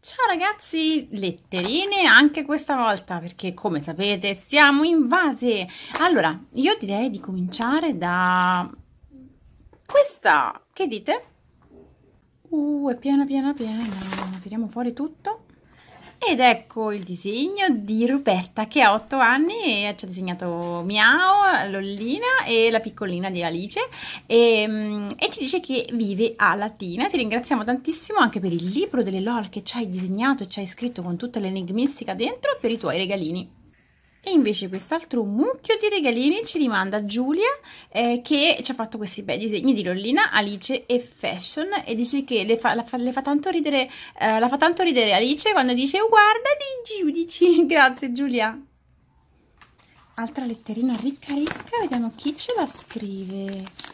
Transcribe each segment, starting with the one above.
Ciao ragazzi, letterine anche questa volta perché come sapete siamo invase. Allora, io direi di cominciare da questa, che dite? È piena piena piena, tiriamo fuori tutto. Ed ecco il disegno di Roberta che ha 8 anni e ci ha disegnato Miao, Lollina e la piccolina di Alice e ci dice che vive a Latina. Ti ringraziamo tantissimo anche per il libro delle LOL che ci hai disegnato e ci hai scritto con tutta l'enigmistica dentro e per i tuoi regalini. E invece quest'altro mucchio di regalini ci rimanda Giulia che ci ha fatto questi bei disegni di Lollina, Alice e Fashion e dice che le fa tanto ridere, la fa tanto ridere Alice quando dice guarda dei giudici. Grazie Giulia. Altra letterina ricca ricca, vediamo chi ce la scrive.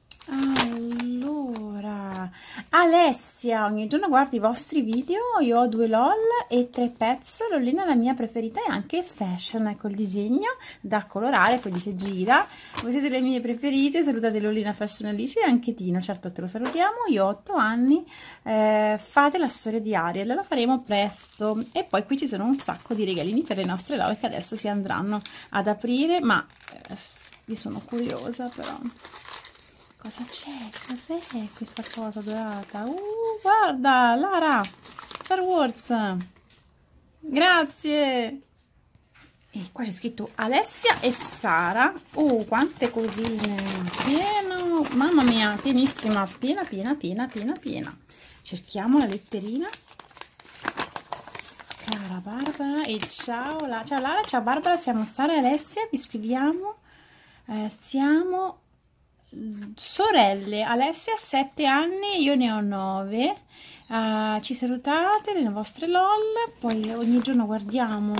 Allora, Alessia, ogni giorno guardo i vostri video, io ho 2 LOL e 3 pets, Lollina è la mia preferita e anche Fashion, ecco il disegno da colorare, poi dice gira, voi siete le mie preferite, salutate Lollina, Fashion, Alice e anche Tino, certo te lo salutiamo, io ho 8 anni, fate la storia di Ariel, la faremo presto e poi qui ci sono un sacco di regalini per le nostre LOL che adesso si andranno ad aprire, ma io sono curiosa però. Cosa c'è? Cos'è questa cosa dorata? Guarda, Lara! Star Wars! Grazie! E qua c'è scritto Alessia e Sara. Quante cosine! Pieno! Mamma mia, pienissima! Piena, piena, piena, piena, piena. Cerchiamo la letterina. Cara Barbara e ciao Lara, ciao Barbara, siamo Sara e Alessia, vi scriviamo. Siamo sorelle, Alessia ha 7 anni, io ne ho 9, ci salutate le vostre LOL, poi ogni giorno guardiamo,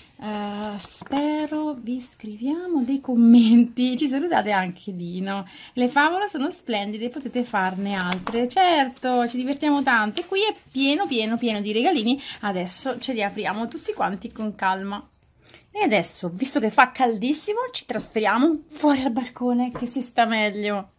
spero vi scriviamo dei commenti, ci salutate anche Dino, le favole sono splendide, potete farne altre, certo, ci divertiamo tanto e qui è pieno pieno pieno di regalini, adesso ce li apriamo tutti quanti con calma. E adesso, visto che fa caldissimo, ci trasferiamo fuori al balcone che si sta meglio.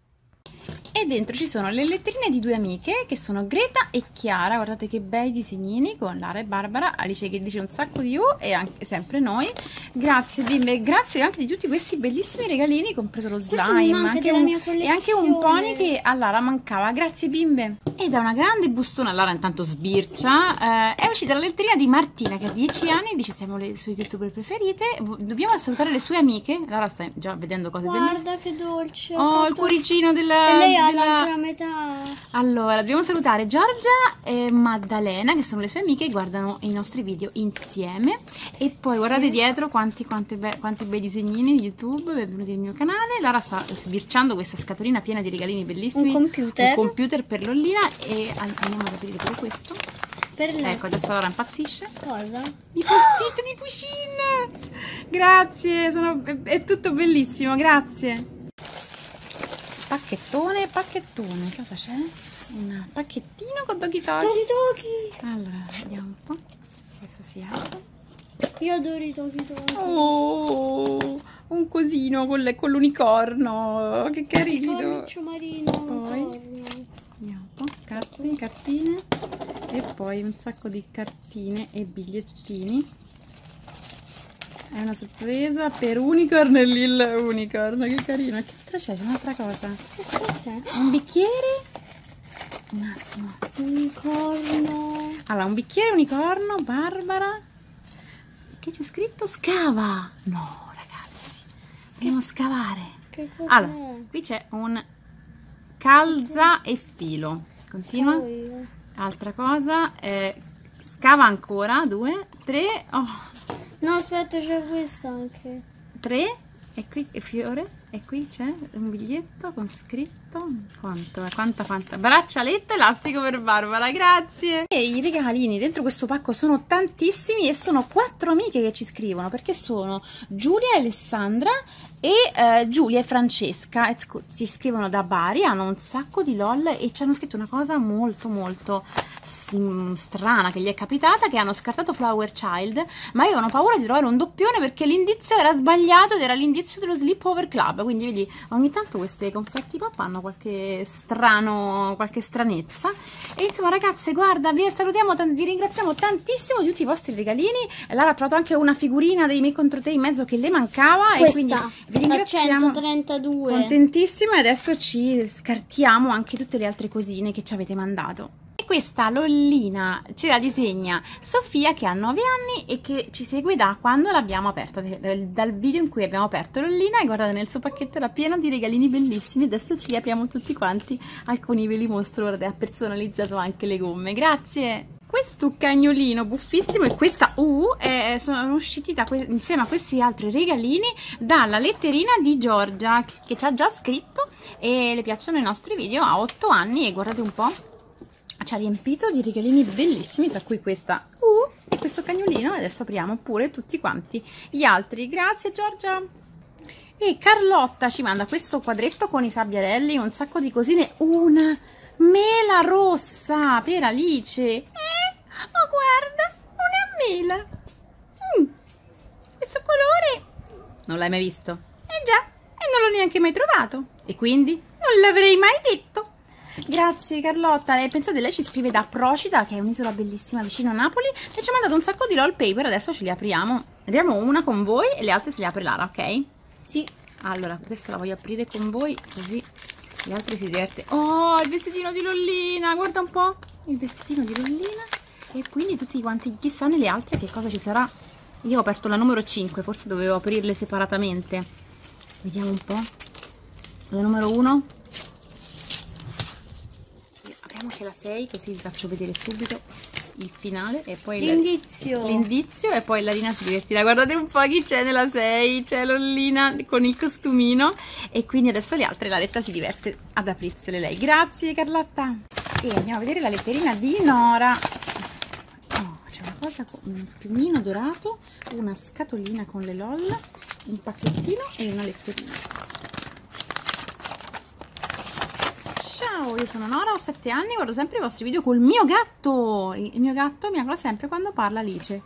E dentro ci sono le letterine di 2 amiche che sono Greta e Chiara, guardate che bei disegnini con Lara e Barbara, Alice che dice un sacco di e anche sempre noi. Grazie bimbe, grazie anche di tutti questi bellissimi regalini, compreso lo slime e anche un pony che a Lara mancava, grazie bimbe. E da una grande bustona, Lara intanto sbircia, è uscita la letterina di Martina che ha 10 anni, dice siamo le sue youtuber preferite, dobbiamo salutare le sue amiche, Lara sta già vedendo cose bellissime. Guarda che dolce. Oh, il cuoricino della... E lei ha l'altra metà. Allora, dobbiamo salutare Giorgia e Maddalena che sono le sue amiche e guardano i nostri video insieme. E poi guardate dietro quanti bei disegnini di YouTube, benvenuti nel mio canale. Lara sta sbirciando questa scatolina piena di regalini bellissimi. Un computer Per Lollina e andiamo ad aprire pure questo. Per lei. Ecco, adesso Lara impazzisce. Cosa? I post-it di Pusheen! Grazie, è tutto bellissimo, grazie. Pacchettone, cosa c'è? Un pacchettino con Doki Doki. Allora, vediamo un po'. Questo si apre. Io adoro i Doki Doki. Oh, un cosino con l'unicorno, che carino. Il corniccio marino. Poi, vediamo un po', cartine. E poi un sacco di cartine e bigliettini. È una sorpresa per Unicorn e Lil Unicorn, che carino. Che altro c'è? C'è un'altra cosa. Che cos'è? Un bicchiere. Un attimo. Unicorno. Allora, un bicchiere unicorno, Barbara. Che c'è scritto? Scava. No, ragazzi. Dobbiamo scavare. Che cos'è? Allora, qui c'è un calza e filo. Continua. Altra cosa. Scava ancora. 2, 3. Oh. No, aspetta, c'è questo anche. 3 e qui è fiore e qui c'è un biglietto con scritto quanta braccialetto elastico per Barbara, grazie. E i regalini dentro questo pacco sono tantissimi e sono 4 amiche che ci scrivono perché sono Giulia e Alessandra e Giulia e Francesca ci scrivono da Bari, hanno un sacco di LOL e ci hanno scritto una cosa molto molto strana che gli è capitata, che hanno scartato Flower Child, ma avevano paura di trovare un doppione perché l'indizio era sbagliato ed era l'indizio dello Sleepover Club. Quindi vedi, ogni tanto queste confetti pop hanno qualche stranezza. E insomma ragazze, guarda, vi salutiamo, vi ringraziamo tantissimo di tutti i vostri regalini. Lara ha trovato anche una figurina dei Me Contro Te in mezzo che le mancava. Questa, e quindi vi ringraziamo, 132. contentissime. Adesso ci scartiamo anche tutte le altre cosine che ci avete mandato. E questa Lollina ce la disegna Sofia, che ha 9 anni e che ci segue da quando l'abbiamo aperta, dal video in cui abbiamo aperto Lollina. E guardate, nel suo pacchetto era pieno di regalini bellissimi. Adesso ci li apriamo tutti quanti, alcuni ve li mostro. Guardate, ha personalizzato anche le gomme, grazie. Questo cagnolino buffissimo e questa sono usciti insieme a questi altri regalini dalla letterina di Giorgia, che ci ha già scritto e le piacciono i nostri video, ha 8 anni e guardate un po', ci ha riempito di regalini bellissimi, tra cui questa e questo cagnolino. Adesso apriamo pure tutti quanti gli altri. Grazie Giorgia. E Carlotta ci manda questo quadretto con i sabbiarelli, un sacco di cosine, una mela rossa per Alice. Oh, guarda, una mela. Questo colore non l'hai mai visto? Già, e non l'ho neanche mai trovato, e quindi non l'avrei mai detto. Grazie Carlotta. E pensate, lei ci scrive da Procida, che è un'isola bellissima vicino a Napoli, e ci ha mandato un sacco di LOL paper. Adesso ce li apriamo. Ne apriamo una con voi e le altre se le apre Lara, ok? Sì. Allora, questa la voglio aprire con voi, così gli altri si diverte. Oh, il vestitino di Lollina, guarda un po', il vestitino di Lollina. E quindi tutti quanti, chissà nelle altre che cosa ci sarà. Io ho aperto la numero 5, forse dovevo aprirle separatamente. Vediamo un po'. La numero 1. Apriamo anche la 6, così vi faccio vedere subito il finale e poi l'indizio, e poi Larina si divertirà. Guardate un po' chi c'è nella 6, c'è Lollina con il costumino, e quindi adesso le altre, la Letta si diverte ad aprirsele lei. Grazie Carlotta. E andiamo a vedere la letterina di Nora. C'è una cosa con un piumino dorato, una scatolina con le LOL, un pacchettino e una letterina. Ciao, io sono Nora, ho 7 anni, guardo sempre i vostri video col mio gatto. Il mio gatto mi miagola sempre quando parla Alice.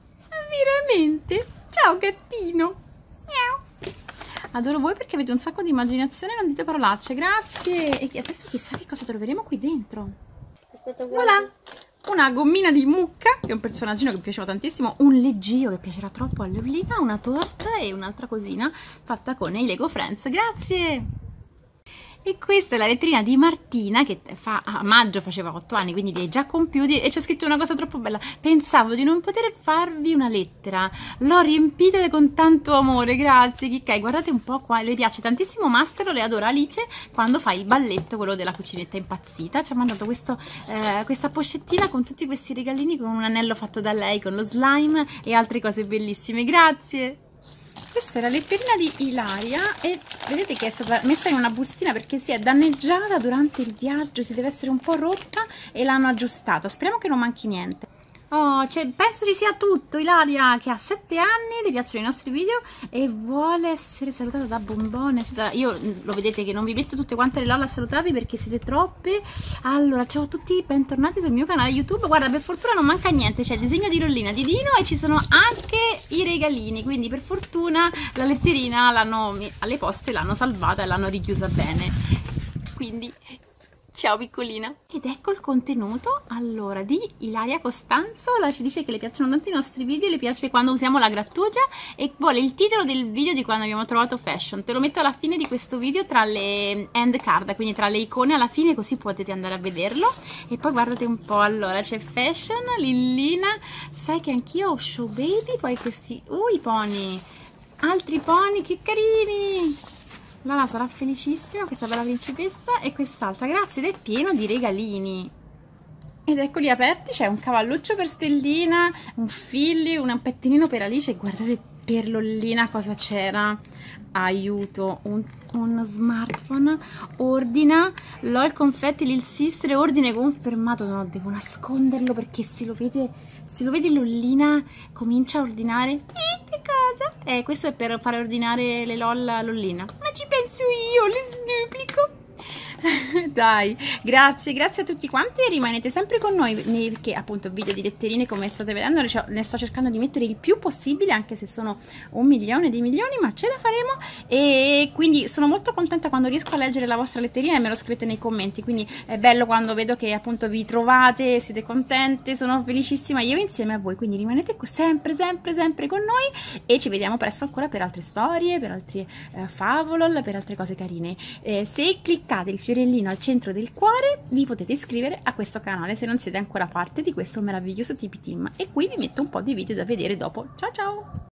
Veramente? Ciao gattino. Miau. Adoro voi perché avete un sacco di immaginazione e non dite parolacce. Grazie. E adesso chissà che cosa troveremo qui dentro. Aspetta, guarda. Voilà. Una gommina di Mucca, che è un personaggino che mi piaceva tantissimo, un leggio che piacerà troppo a Lollina, una torta e un'altra cosina fatta con i Lego Friends. Grazie! E questa è la letterina di Martina, che a maggio faceva 8 anni, quindi li hai già compiuti, e c'è scritto una cosa troppo bella. Pensavo di non poter farvi una lettera, l'ho riempita con tanto amore. Grazie Chicchai, guardate un po' qua, le piace tantissimo Mastero, le adora Alice quando fa il balletto, quello della cucinetta impazzita. Ci ha mandato questa pochettina con tutti questi regalini, con un anello fatto da lei, con lo slime e altre cose bellissime. Grazie! Questa è la letterina di Ilaria e vedete che è stata messa in una bustina perché si è danneggiata durante il viaggio, si deve essere un po' rotta e l'hanno aggiustata. Speriamo che non manchi niente. Oh, penso ci sia tutto. Ilaria, che ha 7 anni, le piacciono i nostri video e vuole essere salutata da Bombone. Io lo vedete che non vi metto tutte quante le LOL a salutarvi perché siete troppe. Allora, ciao a tutti, bentornati sul mio canale YouTube. Guarda, per fortuna non manca niente, c'è il disegno di Lollina, di Dino e ci sono anche i regalini, quindi per fortuna la letterina alle poste l'hanno salvata e l'hanno richiusa bene. Quindi ciao piccolina. Ed ecco il contenuto, allora, di Ilaria Costanzo. Lei ci dice che le piacciono tanto i nostri video, le piace quando usiamo la grattugia e vuole il titolo del video di quando abbiamo trovato fashion. Te lo metto alla fine di questo video tra le end card, quindi tra le icone alla fine, così potete andare a vederlo. E poi guardate un po', allora c'è fashion, Lillina, sai che anch'io ho show baby, poi questi, i pony, altri pony, che carini. Lala sarà felicissima, questa bella principessa e quest'altra, grazie, ed è pieno di regalini. Ed eccoli aperti, c'è un cavalluccio per Stellina, un Filly, un pettinino per Alice e guardate per Lollina cosa c'era. Aiuto, uno smartphone, ordina, LOL confetti, Lil Sister, ordine confermato. No, devo nasconderlo perché se lo vede Lollina comincia a ordinare. Che cosa? Questo è per fare ordinare le LOL a Lollina. Ma ci penso io, le sduplico. Dai, grazie, grazie a tutti quanti e rimanete sempre con noi perché appunto video di letterine come state vedendo ne sto cercando di mettere il più possibile, anche se sono 1.000.000 di milioni, ma ce la faremo. E quindi sono molto contenta quando riesco a leggere la vostra letterina e me lo scrivete nei commenti, quindi è bello quando vedo che appunto vi trovate, siete contente, sono felicissima io insieme a voi, quindi rimanete sempre con noi e ci vediamo presto ancora per altre storie, per altri favolol, per altre cose carine. Se cliccate il fiorellino al centro del cuore vi potete iscrivere a questo canale se non siete ancora parte di questo meraviglioso TP Team, e qui vi metto un po' di video da vedere dopo. Ciao ciao!